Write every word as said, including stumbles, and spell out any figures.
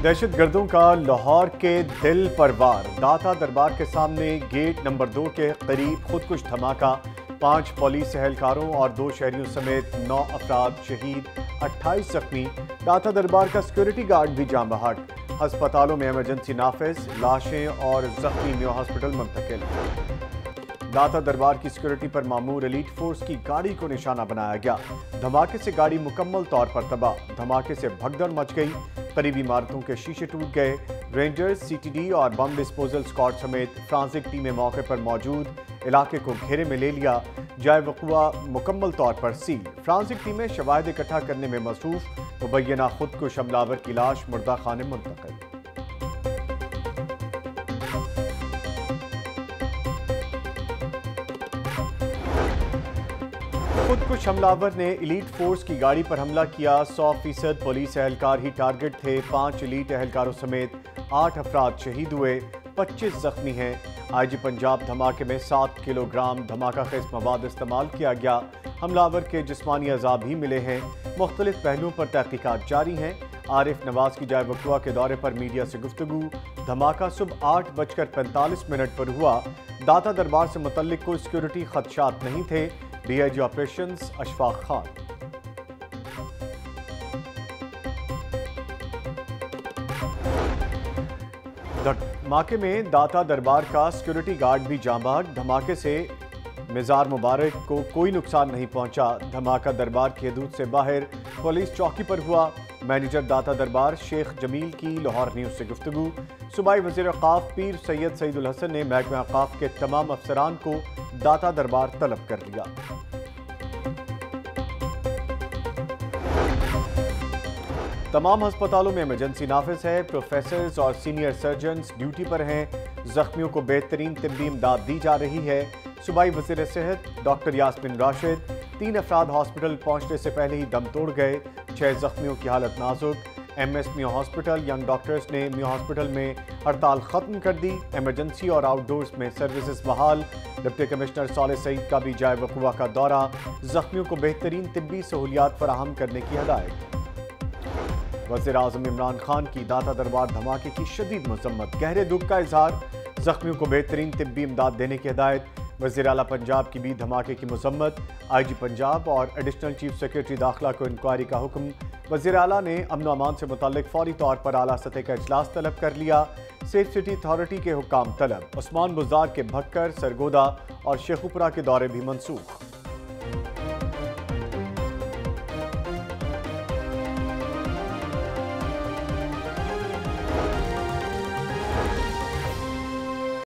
दहशत गर्दों का लाहौर के दिल पर वार। दाता दरबार के सामने गेट नंबर दो के करीब खुदकुश धमाका। पांच पुलिस एहलकारों और दो शहरियों समेत नौ अफराद शहीद, अट्ठाईस जख्मी। दाता दरबार का सिक्योरिटी गार्ड भी जाम बहक। अस्पतालों में इमरजेंसी नाफिज, लाशें और जख्मी मेयो हॉस्पिटल मुंतकिल। दाता दरबार की सिक्योरिटी पर मामूर एलीट फोर्स की गाड़ी को निशाना बनाया गया। धमाके से गाड़ी मुकम्मल तौर पर तबाह। धमाके से भगदड़ मच गई। करीबी इमारतों के शीशे टूट गए। रेंजर्स, सी टी डी और बम डिस्पोजल स्क्वाड समेत फ्रांसिक टीमें मौके पर मौजूद, इलाके को घेरे में ले लिया। जाए वक़ुआ मुकम्मल तौर पर सील। फ्रांसिक टीमें शवाहिद इकट्ठा करने में मसरूफ। मुबैना खुद को हमलावर की लाश मुर्दा खाने मुंतकिल। खुदकुश हमलावर ने एलीट फोर्स की गाड़ी पर हमला किया। सौ फीसद पुलिस एहलकार ही टारगेट थे। पांच एलीट एहलकारों समेत आठ अफराद शहीद हुए, पच्चीस जख्मी हैं। आई जी पंजाब धमाके में सात किलोग्राम धमाका खेज मवाद इस्तेमाल किया गया। हमलावर के जिस्मानी अज़ाब भी मिले हैं। मुख्तलिफ पहलुओं पर तहकीकात जारी हैं। आरिफ नवाज की जाए वक़ुआ के दौरे पर मीडिया से गुफ्तगू। धमाका सुबह आठ बजकर पैंतालीस मिनट पर हुआ। दाता दरबार से मुतल्लिक कोई सिक्योरिटी खदशात नहीं थे। D I G operations Ashfaq Khan. धमाके में दाता दरबार का सिक्योरिटी गार्ड भी जाम बहक। धमाके से मिजार मुबारक को कोई नुकसान नहीं पहुंचा। धमाका दरबार की हदूद से बाहर पुलिस चौकी पर हुआ। मैनेजर दाता दरबार शेख जमील की लाहौर न्यूज़ से गुफ्तगू। सूबाई वज़ीर औक़ाफ़ पीर सैयद सईदुल हसन ने महकमा औक़ाफ़ के तमाम अफसरान को दाता दरबार तलब कर लिया। तमाम अस्पतालों में इमरजेंसी नाफिज है। प्रोफेसर्स और सीनियर सर्जन्स ड्यूटी पर हैं। जख्मियों को बेहतरीन तिब्बी इमदाद दी जा रही है। सूबाई वज़ीर सेहत डॉक्टर यास्मीन राशिद तीन अफराद हॉस्पिटल पहुंचने से पहले ही दम तोड़ गए। छह जख्मियों की हालत नाजुक। M S Mayo hospital young doctors ने मियो हॉस्पिटल में हड़ताल खत्म कर दी। इमरजेंसी और आउटडोर्स में सर्विसेज बहाल। डिप्टी कमिश्नर साले सईद का भी जाए वक़ुआ का दौरा। जख्मियों को बेहतरीन तिब्बी सहूलियात फराहम करने की हिदायत। वज़ीर आज़म इमरान खान की दाता दरबार धमाके की शदीद मज़म्मत, गहरे दुख का इजहार। जख्मियों को बेहतरीन तिब्बी इमदाद देने की हिदायत। वज़ीर आला पंजाब की भी धमाके की मज़म्मत। आई जी पंजाब और एडिशनल चीफ सेक्रेटरी दाखिला को इंक्वायरी का हुक्म। वज़ीर आला ने अमन अमान से मुताल्लिक फौरी तौर पर आला सतह का इजलास तलब कर लिया। सेफ सिटी अथॉरिटी के हुक्म तलब। उस्मान बुज़ार के भक्कर, सरगोदा और शेखुपुरा के दौरे भी मनसूख।